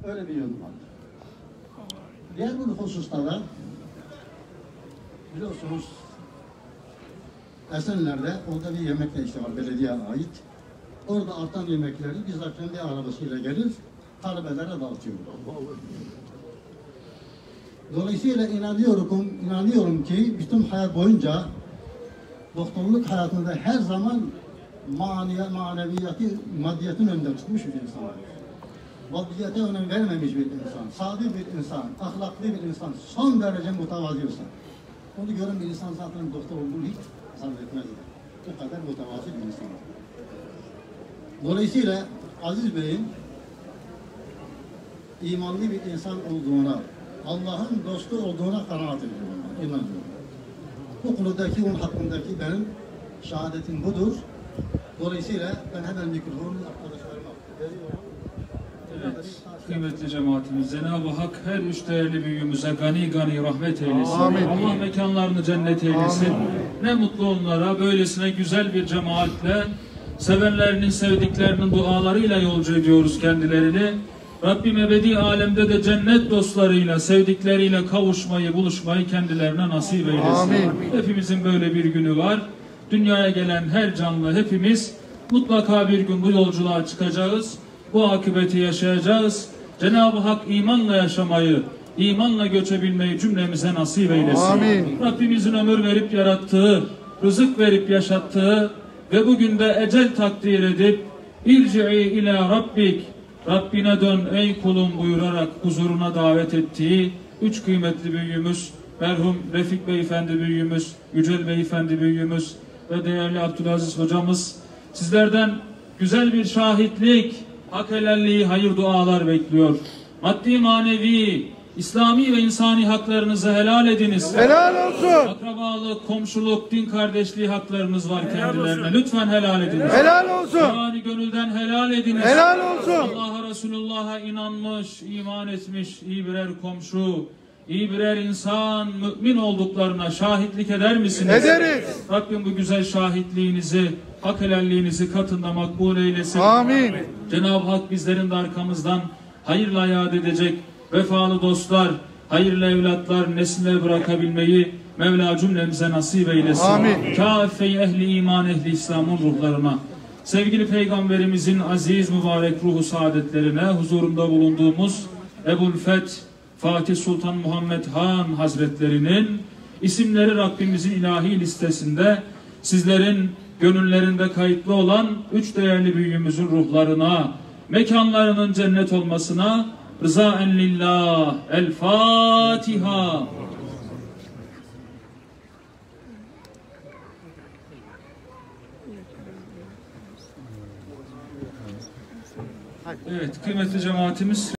Öyle bir yönü var. Diğer bir hususta da biliyorsunuz Esenler'de orada bir yemekle işte var, belediyeye ait. Orada artan yemekleri bizzat kendi arabasıyla gelir, talebelere dağıtıyor. Dolayısıyla inanıyorum ki bütün hayat boyunca doktorluk hayatında her zaman maneviyatı, maddiyatın önünde tutmuş bir insan. Maddiyata önem vermemiş bir insan, sadi bir insan, ahlaklı bir insan, son derece mütevazi insan. Onu gören bir insan zaten doktor olduğunu hiç zannetmez. O kadar mütevazi bir insan. Dolayısıyla Aziz Bey'in imanlı bir insan olduğuna, Allah'ın dostu olduğuna kanaat ediyorum, inanıyorum. Bu konudaki, onun hakkındaki benim şehadetim budur. Dolayısıyla ben hemen mikrofonu arkadaşlarıma veriyorum. Evet, kıymetli cemaatimiz, Cenab-ı Hak her üç değerli büyüğümüze gani gani rahmet eylesin. Amin. Allah mekanlarını cennet eylesin. Amin. Ne mutlu onlara böylesine güzel bir cemaatle, sevenlerinin, sevdiklerinin dualarıyla yolcu ediyoruz kendilerini. Rabbim ebedi alemde de cennet dostlarıyla, sevdikleriyle kavuşmayı, buluşmayı kendilerine nasip eylesin. Amin. Hepimizin böyle bir günü var. Dünyaya gelen her canlı, hepimiz mutlaka bir gün bu yolculuğa çıkacağız. Bu akıbeti yaşayacağız. Cenab-ı Hak imanla yaşamayı, imanla göçebilmeyi cümlemize nasip eylesin. Amin. Rabbimizin ömür verip yarattığı, rızık verip yaşattığı ve bugün de ecel takdir edip İrci'i ila Rabbik, Rabbine dön ey kulum buyurarak huzuruna davet ettiği üç kıymetli büyüğümüz, merhum Refik Beyefendi büyüğümüz, Yücel Beyefendi büyüğümüz ve değerli Abdülaziz hocamız, sizlerden güzel bir şahitlik, hak helalliği, hayır dualar bekliyor. Maddi, manevi, İslami ve insani haklarınızı helal ediniz. Helal olsun. Akrabalık, komşuluk, din kardeşliği haklarınız var kendilerine. Lütfen helal ediniz. Helal olsun. Yani gönülden helal ediniz. Helal olsun. Allah'a, Resulullah'a inanmış, iman etmiş, iyi birer komşu, iyi birer insan, mümin olduklarına şahitlik eder misiniz? Ederiz. Rabbim bu güzel şahitliğinizi, hak helalliğinizi katında makbul eylesin. Amin. Cenab-ı Hak bizlerin de arkamızdan hayırla yad edecek vefalı dostlar, hayırlı evlatlar, nesiller bırakabilmeyi Mevla cümlemize nasip eylesin. Amin. Kâfe-i ehli iman, ehli İslam'ın ruhlarına, sevgili Peygamberimizin aziz mübarek ruhu saadetlerine, huzurunda bulunduğumuz Ebu'l-Feth Fatih Sultan Muhammed Han Hazretlerinin isimleri Rabbimizin ilahi listesinde sizlerin gönüllerinde kayıtlı olan üç değerli büyüğümüzün ruhlarına, mekanlarının cennet olmasına rızaen lillah. El Fatiha. Evet, kıymetli cemaatimiz.